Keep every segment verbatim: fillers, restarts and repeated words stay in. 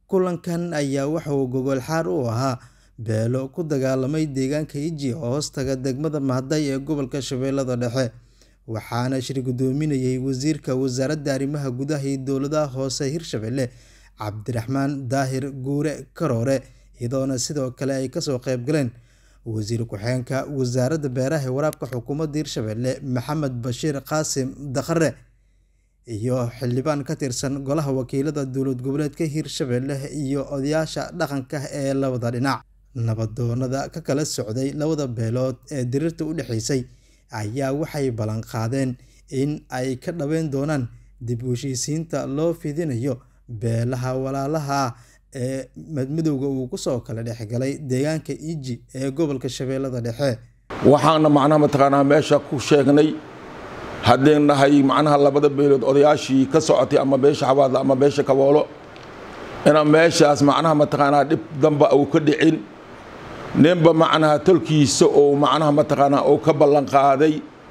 kulankan ayaa waxa uu gogol xaar u ahaa beelo ku dagaalamay deegaanka Iji hoostaga degmada Mahday ee gobolka Shabeellada Dhexe waxaana shir gudoominayay wasiirka wasaaradda arrimaha gudaha iyo dowladaha hoose Hirshabelle Cabdiraxmaan Daahir Guure Karoore iyadoona sidoo kale ay ka soo qayb galeen wasiir ku-xigeenka wasaaradda beeraha ee waraabka xukuumadda Hirshabelle Maxamed Bashiir Qaasim Dakhare iyo xildhibaan ka tirsan golaha wakiilada dowlad goboleedka Hirshabelle iyo odayaasha dhaqanka ee labada dhinac nabadoonada ka kala socday labada beelood ee dirirta u dhaxaysay ayaa waxay balan qaadeen in ay ka dhaweyn doonaan dib u heshiisiinta loo fidinayo beelaha walaalaha ee madmadowga uu ku soo kala dhaxgalay deegaanka Iji ee gobolka Shabeellada Dhexe waxaana macnaha mataqaanaa meesha ku sheegnay haddeen nahay macnaha labada beelood odayaashii ka socotay ama beesha xawaadla ama beesha kaboolo ina meeshaas macnaha mataqaanaa dib damba uu ka dhicin ninba macnaha tolkiisa oo macnaha mataqaanaa oo ka ballan qaaday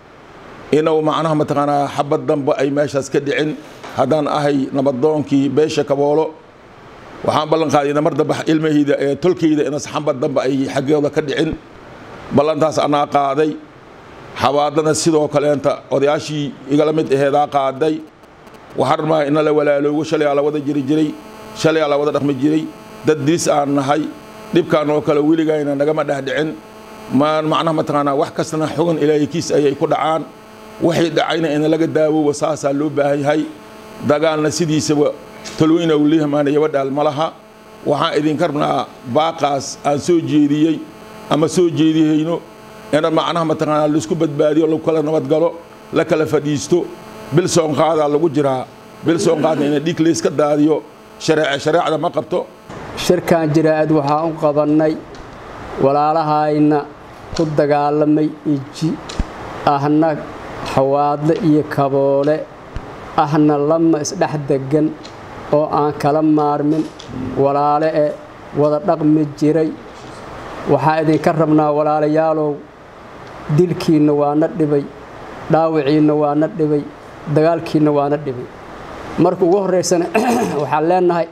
inuu macnaha mataqaanaa xabad damba ay meeshaas ka dhicin haddaan ahay nabadoonkii beesha kaboolo waxaan ballan qaaday mar damba ilmahayda ee tolkayda ina xabad damba ay xageeda ka dhicin ballantaas anaa qaaday xawaadana sidoo kaleenta odayaashii igala mid aheedaa qaaday waxaan rabaa in la walaaloogo shalay la wada jiri jiray shalay la wada dhaqmi jiray dad diis aan nahay dhibkaan oo kale wiligayna nagama dhahdhicin maan macnaha mataqaanaa wax kastana xogan ilaahikiis ayay ku dhacaan waxay dhacayna in laga daawo wasaasaa loo baahan yahay dagaalna sidiisaba talooyina uu leeyahay yabadhaal malaha waxaan idinka rabnaa baaqaas aan soo jeediyey ama soo jeediyeyno ina macnaha mataqaanaa la isku badbaadiyo lagu kala nabad galo la kala fadhiisto bil soon qaada lagu jiraa bil soon qaadna in dhig la iska daadiyo sharci sharciga ma qabto shirkan jiraad waxa uu qabanay walaalahayna ku dagaalamay Iji ahna xawaadle iyo kaboole ahna lama isdhex degan oo aan kala maarmin walaale ee wada dhaqmi jiray waxa idin ka rabnaa walaalayaalow dilkiina waana dhibay dhaawiciina waana dhibay dagaalkiina waana dhibay marka ugu horeysana waxa leenahay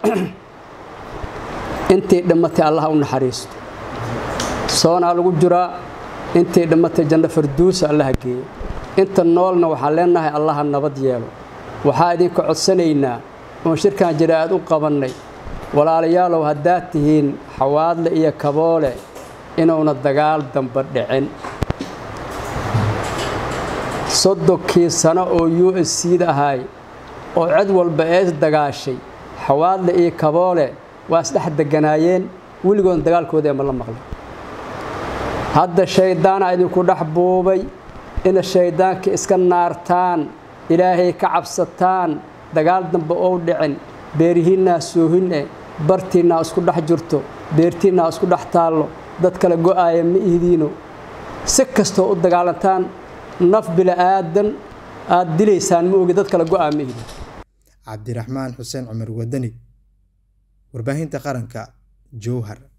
intii dhamatay Allah u naxariisto soona lagu jiraa intii dhamatay janno farduus Allah geeyo inta noolna waxa leenahay Allah nabad yeelo waxa idin ka codsanaynaa oo shirkan jiraad u qabanay walaalayaalow haddaa tihiin xawaadle iyo kaboole inuuna dagaal damba dhicin soddokii sano oo U S C da ahay oo cid walba ee dagaashay xawaadle iyo kaboole waa isdhex deganaayeen weligood dagaalkooda ma la maqlay hadda shaydaan idinku dhax buubay in shaydaanka iska naartaan ilaahay ka cabsataan dagaal dambe oo dhicin beerihiina soohin ee bartiina isku dhax jirto beertiina isku dhax taalo dad kala go'aaya ma iidiino si kasto u dagaalantaan naf bila aadan aad dileysaan ma ogi dad kala go'aa ma iidiin Cabdiraxmaan Xuseen Cumar Wadani warbaahinta qaranka Jowhar.